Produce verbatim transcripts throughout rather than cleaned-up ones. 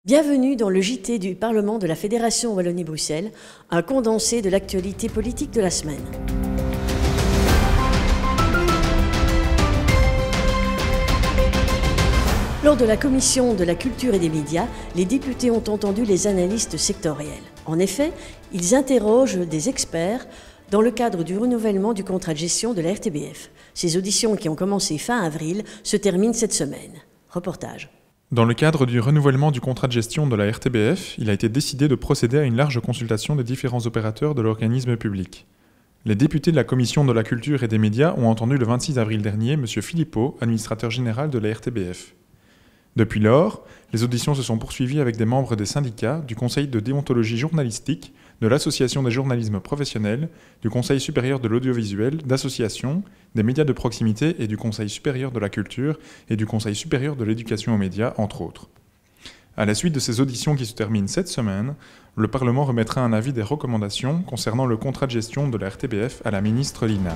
Bienvenue dans le J T du Parlement de la Fédération Wallonie-Bruxelles, un condensé de l'actualité politique de la semaine. Lors de la Commission de la Culture et des Médias, les députés ont entendu les analystes sectoriels. En effet, ils interrogent des experts dans le cadre du renouvellement du contrat de gestion de la R T B F. Ces auditions qui ont commencé fin avril se terminent cette semaine. Reportage. Dans le cadre du renouvellement du contrat de gestion de la R T B F, il a été décidé de procéder à une large consultation des différents opérateurs de l'organisme public. Les députés de la Commission de la Culture et des Médias ont entendu le vingt-six avril dernier M. Philippot, administrateur général de la R T B F. Depuis lors, les auditions se sont poursuivies avec des membres des syndicats, du Conseil de déontologie journalistique, de l'Association des journalismes professionnels, du Conseil supérieur de l'audiovisuel, d'associations, des médias de proximité et du Conseil supérieur de la culture et du Conseil supérieur de l'éducation aux médias, entre autres. À la suite de ces auditions qui se terminent cette semaine, le Parlement remettra un avis des recommandations concernant le contrat de gestion de la R T B F à la ministre Linard.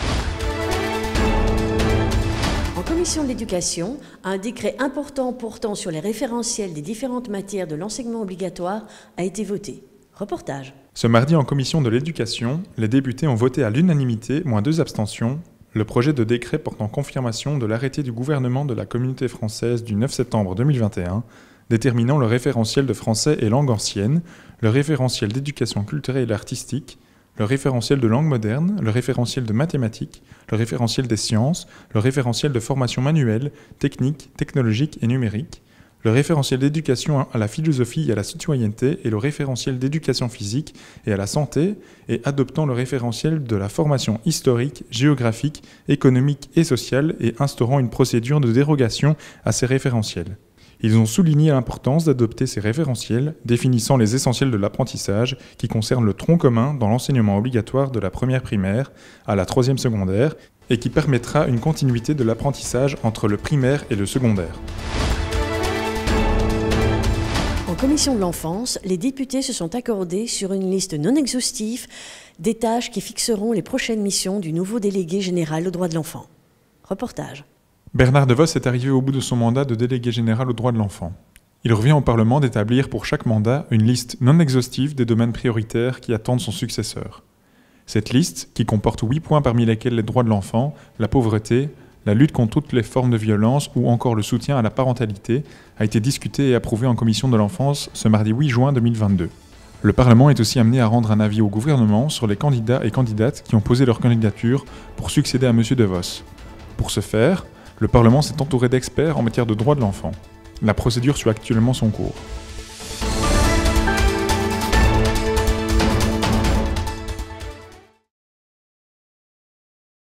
En commission de l'éducation, un décret important portant sur les référentiels des différentes matières de l'enseignement obligatoire a été voté. Reportage. Ce mardi, en commission de l'éducation, les députés ont voté à l'unanimité, moins deux abstentions, le projet de décret portant confirmation de l'arrêté du gouvernement de la Communauté française du neuf septembre deux mille vingt et un, déterminant le référentiel de français et langue ancienne, le référentiel d'éducation culturelle et artistique, le référentiel de langue moderne, le référentiel de mathématiques, le référentiel des sciences, le référentiel de formation manuelle, technique, technologique et numérique, le référentiel d'éducation à la philosophie et à la citoyenneté et le référentiel d'éducation physique et à la santé, et adoptant le référentiel de la formation historique, géographique, économique et sociale et instaurant une procédure de dérogation à ces référentiels. Ils ont souligné l'importance d'adopter ces référentiels, définissant les essentiels de l'apprentissage qui concernent le tronc commun dans l'enseignement obligatoire de la première primaire à la troisième secondaire et qui permettra une continuité de l'apprentissage entre le primaire et le secondaire. En commission de l'enfance, les députés se sont accordés sur une liste non exhaustive des tâches qui fixeront les prochaines missions du nouveau délégué général aux droits de l'enfant. Reportage. Bernard DeVos est arrivé au bout de son mandat de délégué général aux droits de l'enfant. Il revient au Parlement d'établir pour chaque mandat une liste non exhaustive des domaines prioritaires qui attendent son successeur. Cette liste, qui comporte huit points parmi lesquels les droits de l'enfant, la pauvreté, la lutte contre toutes les formes de violence ou encore le soutien à la parentalité, a été discutée et approuvée en commission de l'enfance ce mardi huit juin deux mille vingt-deux. Le Parlement est aussi amené à rendre un avis au gouvernement sur les candidats et candidates qui ont posé leur candidature pour succéder à M. DeVos. Pour ce faire, le Parlement s'est entouré d'experts en matière de droits de l'enfant. La procédure suit actuellement son cours.